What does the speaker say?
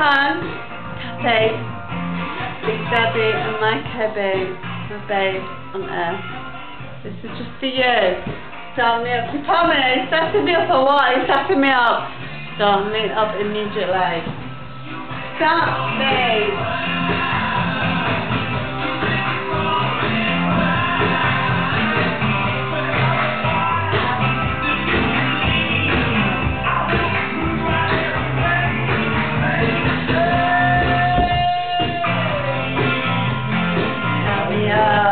Han, Kathy, Big Daddy and my Kebby, my babe on earth. This is just for you. Start me up. You promise? He's setting me up or what? He's setting me up. Start me up immediately. Start me. Yeah.